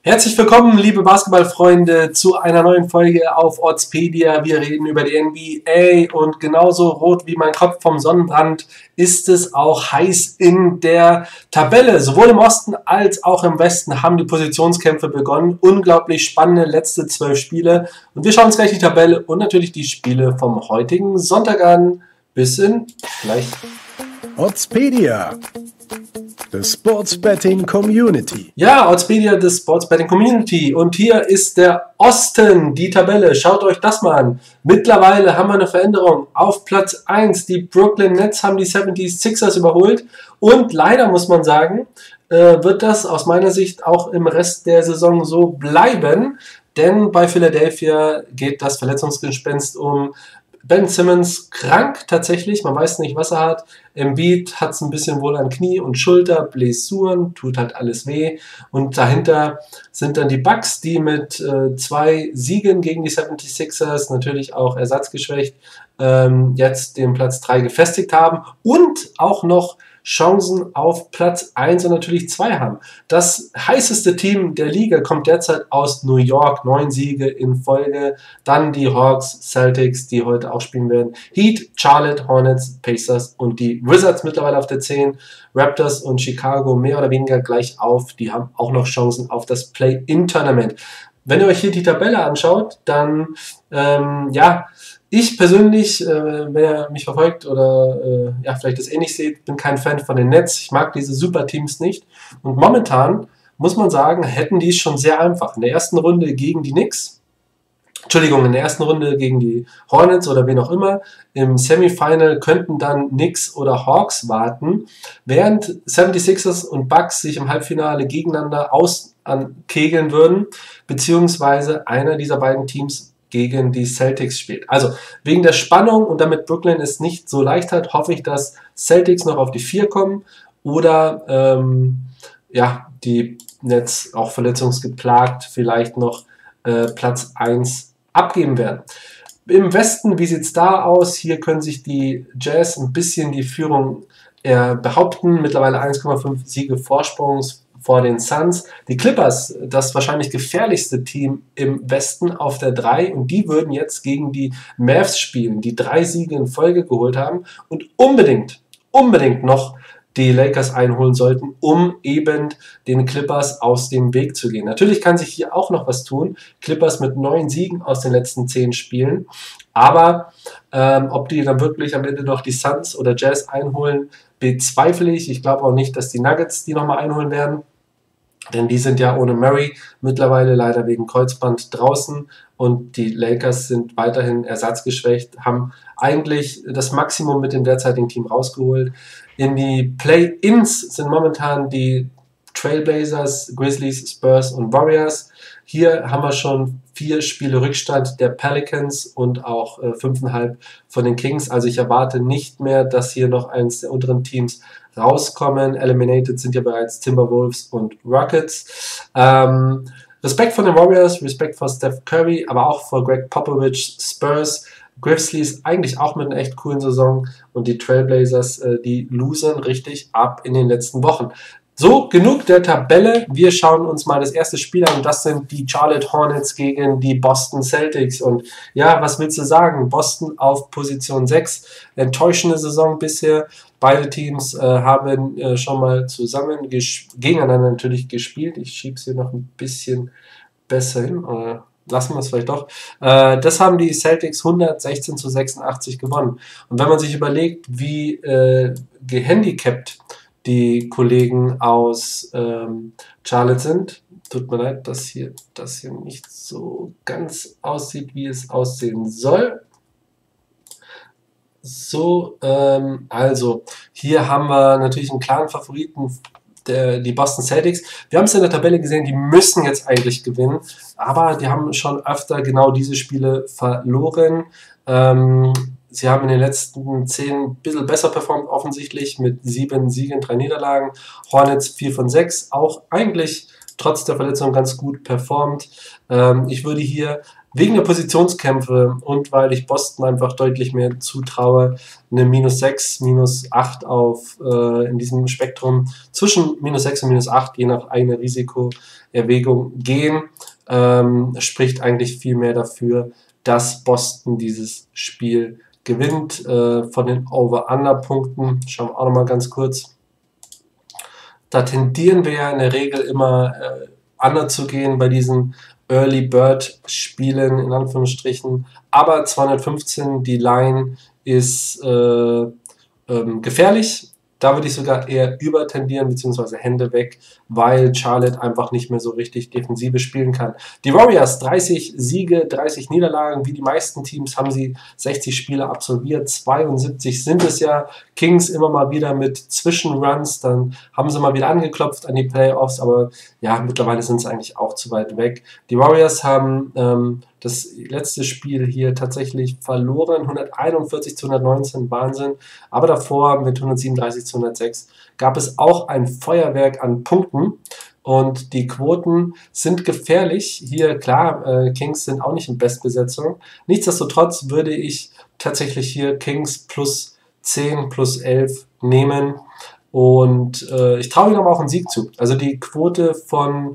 Herzlich willkommen, liebe Basketballfreunde, zu einer neuen Folge auf Oddspedia. Wir reden über die NBA und genauso rot wie mein Kopf vom Sonnenbrand ist es auch heiß in der Tabelle. Sowohl im Osten als auch im Westen haben die Positionskämpfe begonnen. Unglaublich spannende letzte 12 Spiele. Und wir schauen uns gleich die Tabelle und natürlich die Spiele vom heutigen Sonntag an. Bis gleich. Oddspedia, the Sports Betting Community. Ja, Oddspedia, the Sports Betting Community. Und hier ist der Osten, die Tabelle. Schaut euch das mal an. Mittlerweile haben wir eine Veränderung. Auf Platz 1, die Brooklyn Nets haben die 76ers überholt. Und leider muss man sagen, wird das aus meiner Sicht auch im Rest der Saison so bleiben. Denn bei Philadelphia geht das Verletzungsgespenst um. Ben Simmons krank tatsächlich, man weiß nicht, was er hat. Embiid hat es ein bisschen wohl an Knie und Schulter, Blessuren, tut halt alles weh. Und dahinter sind dann die Bucks, die mit 2 Siegen gegen die 76ers, natürlich auch ersatzgeschwächt, jetzt den Platz 3 gefestigt haben und auch noch Chancen auf Platz 1 und natürlich 2 haben. Das heißeste Team der Liga kommt derzeit aus New York, 9 Siege in Folge. Dann die Hawks, Celtics, die heute auch spielen werden. Heat, Charlotte, Hornets, Pacers und die Wizards mittlerweile auf der 10. Raptors und Chicago mehr oder weniger gleich auf. Die haben auch noch Chancen auf das Play-In-Tournament. Wenn ihr euch hier die Tabelle anschaut, dann ich persönlich, wenn ihr mich verfolgt oder vielleicht das ähnlich seht, bin kein Fan von den Nets. Ich mag diese Superteams nicht. Und momentan muss man sagen, hätten die es schon sehr einfach. In der ersten Runde gegen die Knicks, in der ersten Runde gegen die Hornets oder wen auch immer. Im Semifinal könnten dann Knicks oder Hawks warten, während 76ers und Bucks sich im Halbfinale gegeneinander kegeln würden, beziehungsweise einer dieser beiden Teams gegen die Celtics spielt. Also wegen der Spannung und damit Brooklyn es nicht so leicht hat, hoffe ich, dass Celtics noch auf die 4 kommen oder die Nets auch verletzungsgeplagt vielleicht noch Platz 1 abgeben werden. Im Westen, wie sieht es da aus? Hier können sich die Jazz ein bisschen die Führung behaupten. Mittlerweile 1,5 Siege Vorsprungs vor den Suns. Die Clippers, das wahrscheinlich gefährlichste Team im Westen, auf der 3 und die würden jetzt gegen die Mavs spielen, die 3 Siege in Folge geholt haben und unbedingt noch die Lakers einholen sollten, um eben den Clippers aus dem Weg zu gehen. Natürlich kann sich hier auch noch was tun. Clippers mit 9 Siegen aus den letzten 10 Spielen. Aber ob die dann wirklich am Ende noch die Suns oder Jazz einholen, bezweifle ich. Ich glaube auch nicht, dass die Nuggets die nochmal einholen werden. Denn die sind ja ohne Murray mittlerweile leider wegen Kreuzband draußen und die Lakers sind weiterhin ersatzgeschwächt, haben eigentlich das Maximum mit dem derzeitigen Team rausgeholt. In die Play-Ins sind momentan die Trailblazers, Grizzlies, Spurs und Warriors. Hier haben wir schon 4 Spiele Rückstand der Pelicans und auch 5,5 von den Kings. Also ich erwarte nicht mehr, dass hier noch eins der unteren Teams rauskommen. Eliminated sind ja bereits Timberwolves und Rockets. Respekt vor den Warriors, Respekt vor Steph Curry, aber auch vor Greg Popovich, Spurs, Grizzlies eigentlich auch mit einer echt coolen Saison und die Trailblazers, die losern richtig ab in den letzten Wochen. So, genug der Tabelle. Wir schauen uns mal das erste Spiel an. Das sind die Charlotte Hornets gegen die Boston Celtics. Und ja, was willst du sagen? Boston auf Position 6. Enttäuschende Saison bisher. Beide Teams haben schon mal zusammen gegeneinander natürlich gespielt. Ich schiebe es hier noch ein bisschen besser hin. Lassen wir es vielleicht doch. Das haben die Celtics 116-86 gewonnen. Und wenn man sich überlegt, wie gehandicapt die Kollegen aus Charlotte sind. Tut mir leid, dass hier nicht so ganz aussieht, wie es aussehen soll. So, also hier haben wir natürlich einen klaren Favoriten, die Boston Celtics. Wir haben es in der Tabelle gesehen, die müssen jetzt eigentlich gewinnen, aber die haben schon öfter genau diese Spiele verloren. Sie haben in den letzten 10 ein bisschen besser performt, offensichtlich, mit 7 Siegen, 3 Niederlagen. Hornets 4 von 6, auch eigentlich trotz der Verletzung ganz gut performt. Ich würde hier wegen der Positionskämpfe und weil ich Boston einfach deutlich mehr zutraue, eine -6, -8 in diesem Spektrum zwischen -6 und -8, je nach eigener Risikoerwägung gehen. Spricht eigentlich viel mehr dafür, dass Boston dieses Spiel gewinnt. Von den Over-Under-Punkten schauen wir auch nochmal ganz kurz. Da tendieren wir ja in der Regel immer under zu gehen bei diesen Early Bird Spielen, in Anführungsstrichen. Aber 215, die Line ist gefährlich. Da würde ich sogar eher übertendieren, beziehungsweise Hände weg, weil Charlotte einfach nicht mehr so richtig Defensive spielen kann. Die Warriors, 30 Siege, 30 Niederlagen. Wie die meisten Teams haben sie 60 Spiele absolviert. 72 sind es ja. Kings immer mal wieder mit Zwischenruns. Dann haben sie mal wieder angeklopft an die Playoffs. Aber ja, mittlerweile sind sie eigentlich auch zu weit weg. Die Warriors haben das letzte Spiel hier tatsächlich verloren. 141-119, Wahnsinn. Aber davor mit 137-106 gab es auch ein Feuerwerk an Punkten. Und die Quoten sind gefährlich. Hier, klar, Kings sind auch nicht in Bestbesetzung. Nichtsdestotrotz würde ich tatsächlich hier Kings plus 10, plus 11 nehmen. Und ich traue ihnen aber auch einen Sieg zu. Also die Quote von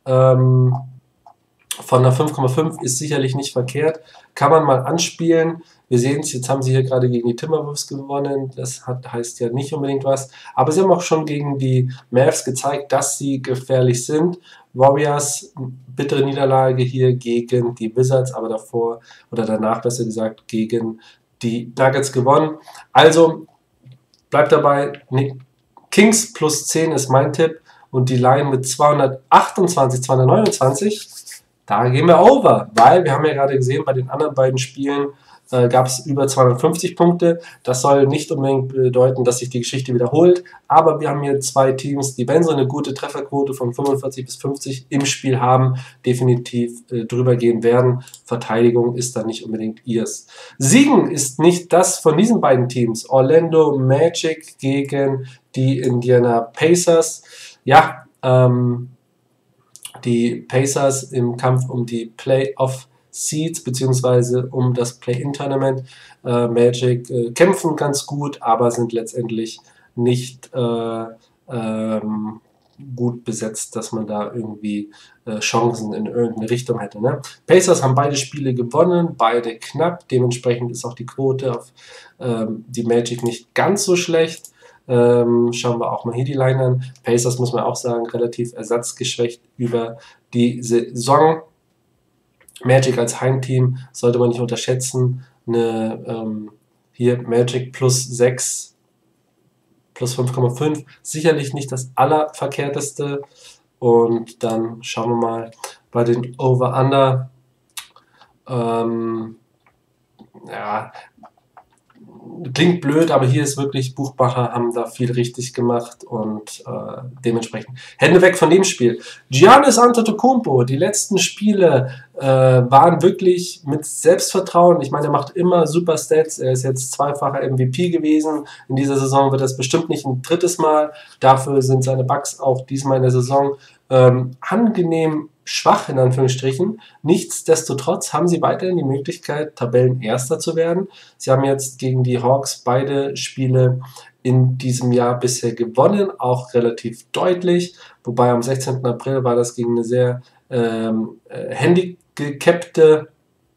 einer 5,5 ist sicherlich nicht verkehrt. Kann man mal anspielen. Wir sehen es, jetzt haben sie hier gerade gegen die Timberwolves gewonnen. Das heißt ja nicht unbedingt was. Aber sie haben auch schon gegen die Mavs gezeigt, dass sie gefährlich sind. Warriors, bittere Niederlage hier gegen die Wizards, aber davor oder danach besser gesagt gegen die Nuggets gewonnen. Also bleibt dabei, Kings plus 10 ist mein Tipp und die Line mit 228, 229. Da gehen wir over, weil wir haben ja gerade gesehen, bei den anderen beiden Spielen gab es über 250 Punkte. Das soll nicht unbedingt bedeuten, dass sich die Geschichte wiederholt, aber wir haben hier zwei Teams, die, wenn sie eine gute Trefferquote von 45 bis 50 im Spiel haben, definitiv drüber gehen werden. Verteidigung ist da nicht unbedingt ihrs. Siegen ist nicht das von diesen beiden Teams. Orlando Magic gegen die Indiana Pacers. Ja, die Pacers im Kampf um die Playoff-Seeds beziehungsweise um das Play-In-Tournament. Magic kämpfen ganz gut, aber sind letztendlich nicht gut besetzt, dass man da irgendwie Chancen in irgendeine Richtung hätte. Ne? Pacers haben beide Spiele gewonnen, beide knapp. Dementsprechend ist auch die Quote auf die Magic nicht ganz so schlecht. Schauen wir auch mal hier die Line an. Pacers, muss man auch sagen, relativ ersatzgeschwächt über die Saison. Magic als Heimteam sollte man nicht unterschätzen. Hier Magic plus 6, plus 5,5. Sicherlich nicht das allerverkehrteste. Und dann schauen wir mal bei den Over-Under. Ja, klingt blöd, aber hier ist wirklich, Buchmacher haben da viel richtig gemacht und dementsprechend Hände weg von dem Spiel. Giannis Antetokounmpo, die letzten Spiele waren wirklich mit Selbstvertrauen. Ich meine, er macht immer super Stats. Er ist jetzt zweifacher MVP gewesen. In dieser Saison wird das bestimmt nicht ein drittes Mal. Dafür sind seine Bucks auch diesmal in der Saison angenehm schwach, in Anführungsstrichen. Nichtsdestotrotz haben sie weiterhin die Möglichkeit, Tabellenerster zu werden. Sie haben jetzt gegen die Hawks beide Spiele in diesem Jahr bisher gewonnen, auch relativ deutlich, wobei am 16. April war das gegen eine sehr handicappte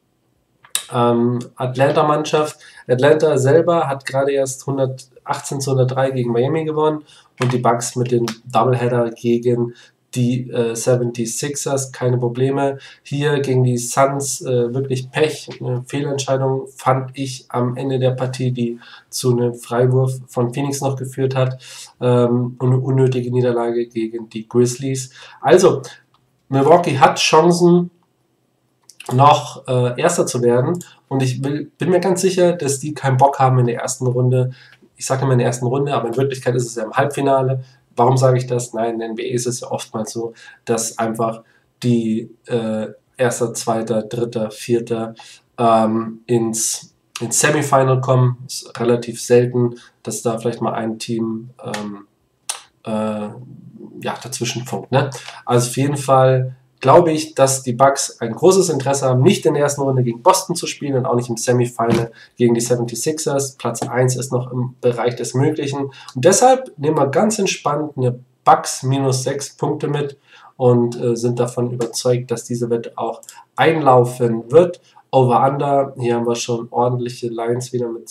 Atlanta-Mannschaft. Atlanta selber hat gerade erst 118-103 gegen Miami gewonnen und die Bucks mit dem Doubleheader gegen die 76ers, keine Probleme. Hier gegen die Suns wirklich Pech, eine Fehlentscheidung fand ich am Ende der Partie, die zu einem Freiwurf von Phoenix noch geführt hat und eine unnötige Niederlage gegen die Grizzlies. Also, Milwaukee hat Chancen, noch Erster zu werden und ich bin mir ganz sicher, dass die keinen Bock haben in der ersten Runde. Ich sage immer in der ersten Runde, aber in Wirklichkeit ist es ja im Halbfinale. Warum sage ich das? Nein, in der NBA ist es ja oftmals so, dass einfach die Erster, Zweiter, Dritter, Vierter ins Semifinal kommen. Ist relativ selten, dass da vielleicht mal ein Team ja, dazwischen funkt. Ne? Also auf jeden Fall glaube ich, dass die Bucks ein großes Interesse haben, nicht in der ersten Runde gegen Boston zu spielen und auch nicht im Semifinal gegen die 76ers. Platz 1 ist noch im Bereich des Möglichen. Und deshalb nehmen wir ganz entspannt eine Bucks minus 6 Punkte mit und sind davon überzeugt, dass diese Wette auch einlaufen wird. Over-Under, hier haben wir schon ordentliche Lines wieder mit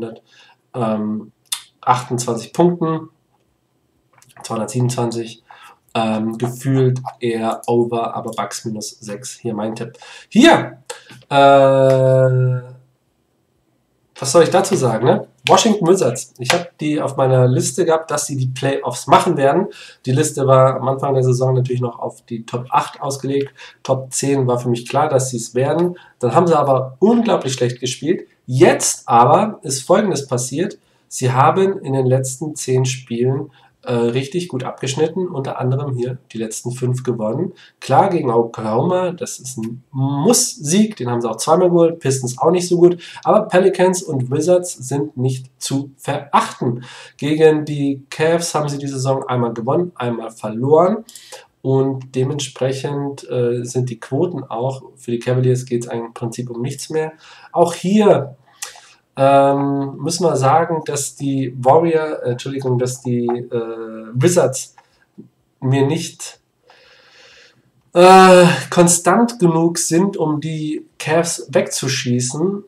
228 Punkten, 227. Gefühlt eher over, aber Bucks minus 6. Hier mein Tipp. Hier, was soll ich dazu sagen, ne? Washington Wizards. Ich habe die auf meiner Liste gehabt, dass sie die Playoffs machen werden. Die Liste war am Anfang der Saison natürlich noch auf die Top 8 ausgelegt. Top 10 war für mich klar, dass sie es werden. Dann haben sie aber unglaublich schlecht gespielt. Jetzt aber ist Folgendes passiert. Sie haben in den letzten 10 Spielen richtig gut abgeschnitten, unter anderem hier die letzten 5 gewonnen. Klar, gegen Oklahoma, das ist ein Muss-Sieg, den haben sie auch zweimal geholt, Pistons auch nicht so gut, aber Pelicans und Wizards sind nicht zu verachten. Gegen die Cavs haben sie die Saison einmal gewonnen, einmal verloren und dementsprechend sind die Quoten auch, für die Cavaliers geht es im Prinzip um nichts mehr. Auch hier müssen wir sagen, dass die Wizards mir nicht konstant genug sind, um die Cavs wegzuschießen.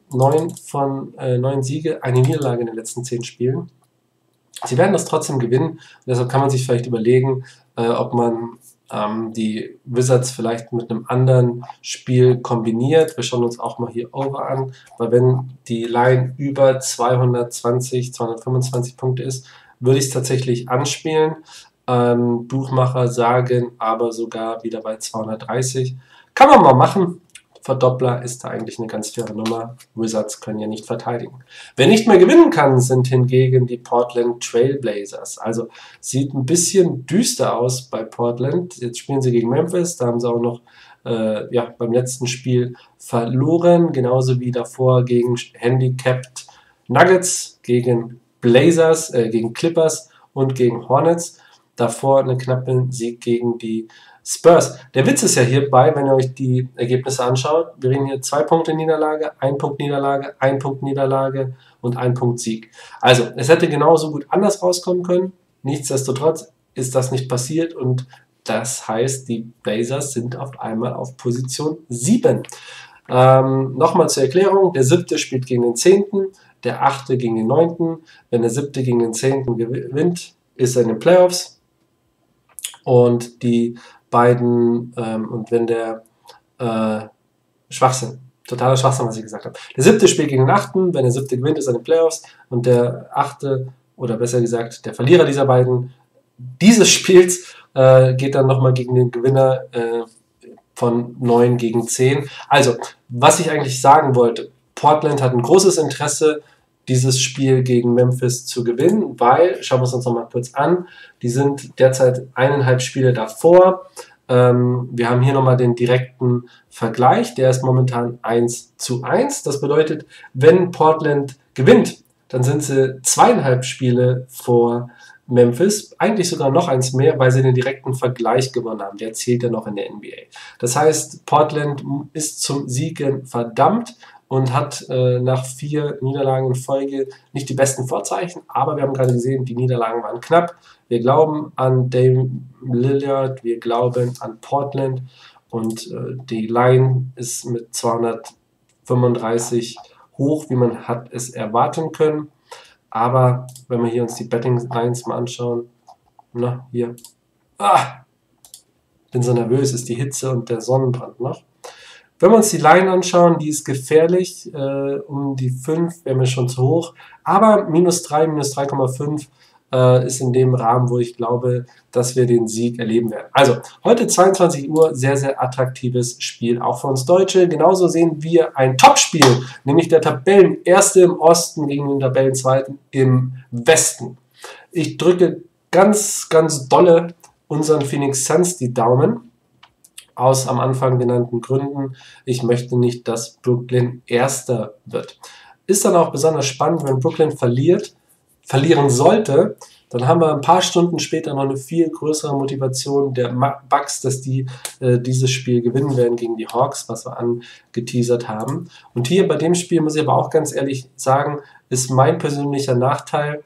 9 Siege, eine Niederlage in den letzten 10 Spielen. Sie werden das trotzdem gewinnen. Und deshalb kann man sich vielleicht überlegen, ob man die Wizards vielleicht mit einem anderen Spiel kombiniert. Wir schauen uns auch mal hier Over an, weil wenn die Line über 220, 225 Punkte ist, würde ich es tatsächlich anspielen. Buchmacher sagen aber sogar wieder bei 230. Kann man mal machen. Verdoppler ist da eigentlich eine ganz faire Nummer. Wizards können ja nicht verteidigen. Wer nicht mehr gewinnen kann, sind hingegen die Portland Trail Blazers. Also sieht ein bisschen düster aus bei Portland. Jetzt spielen sie gegen Memphis. Da haben sie auch noch beim letzten Spiel verloren. Genauso wie davor gegen Handicapped Nuggets, gegen Blazers, gegen Clippers und gegen Hornets. Davor einen knappen Sieg gegen die Spurs. Der Witz ist ja hierbei, wenn ihr euch die Ergebnisse anschaut, wir reden hier 2 Punkte Niederlage, 1 Punkt Niederlage, 1 Punkt Niederlage und 1 Punkt Sieg. Also, es hätte genauso gut anders rauskommen können. Nichtsdestotrotz ist das nicht passiert und das heißt, die Blazers sind auf einmal auf Position 7. Nochmal zur Erklärung, der 7. spielt gegen den 10., der 8. gegen den 9. Wenn der 7. gegen den 10. gewinnt, ist er in den Playoffs und die beiden, und wenn der Schwachsinn, totaler Schwachsinn, was ich gesagt habe. Der 7. spielt gegen den 8., wenn der 7. gewinnt, ist er in den Playoffs und der 8., oder besser gesagt, der Verlierer dieses Spiels geht dann nochmal gegen den Gewinner von 9 gegen 10. Also, was ich eigentlich sagen wollte, Portland hat ein großes Interesse, dieses Spiel gegen Memphis zu gewinnen, weil, schauen wir es uns nochmal kurz an, die sind derzeit 1,5 Spiele davor. Wir haben hier nochmal den direkten Vergleich, der ist momentan 1:1. Das bedeutet, wenn Portland gewinnt, dann sind sie 2,5 Spiele vor Memphis, eigentlich sogar noch eins mehr, weil sie den direkten Vergleich gewonnen haben. Der zählt ja noch in der NBA. Das heißt, Portland ist zum Siegen verdammt und hat nach 4 Niederlagen in Folge nicht die besten Vorzeichen, aber wir haben gerade gesehen, die Niederlagen waren knapp. Wir glauben an Dame Lillard, wir glauben an Portland und die Line ist mit 235 hoch, wie man hat es erwarten können. Aber wenn wir hier uns die Betting Lines mal anschauen, hier, bin so nervös, ist die Hitze und der Sonnenbrand noch. Wenn wir uns die Line anschauen, die ist gefährlich, um die 5 wäre mir schon zu hoch, aber -3, -3,5 ist in dem Rahmen, wo ich glaube, dass wir den Sieg erleben werden. Also, heute 22 Uhr, sehr, sehr attraktives Spiel, auch für uns Deutsche. Genauso sehen wir ein Topspiel, nämlich der Tabellenerste im Osten gegen den Tabellenzweiten im Westen. Ich drücke ganz, ganz dolle unseren Phoenix Suns die Daumen. Aus am Anfang genannten Gründen. Ich möchte nicht, dass Brooklyn Erster wird. Ist dann auch besonders spannend, wenn Brooklyn verlieren sollte, dann haben wir ein paar Stunden später noch eine viel größere Motivation der Bucks, dass die dieses Spiel gewinnen werden gegen die Hawks, was wir angeteasert haben. Und hier bei dem Spiel muss ich aber auch ganz ehrlich sagen, ist mein persönlicher Nachteil.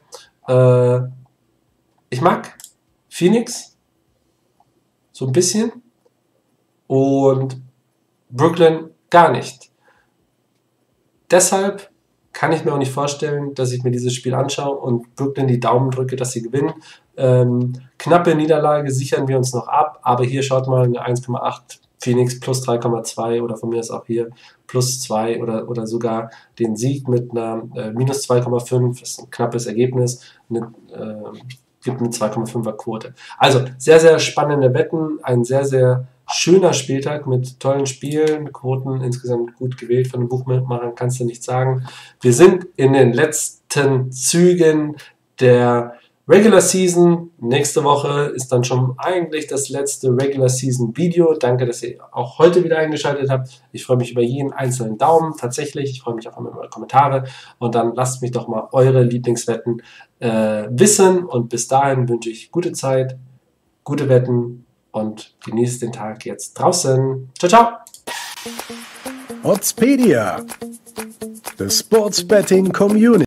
Ich mag Phoenix so ein bisschen und Brooklyn gar nicht. Deshalb kann ich mir auch nicht vorstellen, dass ich mir dieses Spiel anschaue und Brooklyn die Daumen drücke, dass sie gewinnen. Knappe Niederlage sichern wir uns noch ab, aber hier schaut mal eine 1,8 Phoenix plus 3,2 oder von mir ist auch hier plus 2 oder sogar den Sieg mit einer minus 2,5, das ist ein knappes Ergebnis, gibt eine 2,5er Quote. Also sehr, sehr spannende Wetten, ein sehr, sehr schöner Spieltag mit tollen Spielen, Quoten insgesamt gut gewählt von den Buchmachern, kannst du nicht sagen. Wir sind in den letzten Zügen der Regular Season. Nächste Woche ist dann schon eigentlich das letzte Regular Season Video. Danke, dass ihr auch heute wieder eingeschaltet habt. Ich freue mich über jeden einzelnen Daumen, tatsächlich. Ich freue mich auch immer über Kommentare. Und dann lasst mich doch mal eure Lieblingswetten wissen. Und bis dahin wünsche ich gute Zeit, gute Wetten und genießt den Tag jetzt draußen. Ciao, ciao! Oddspedia, the Sports Betting Community.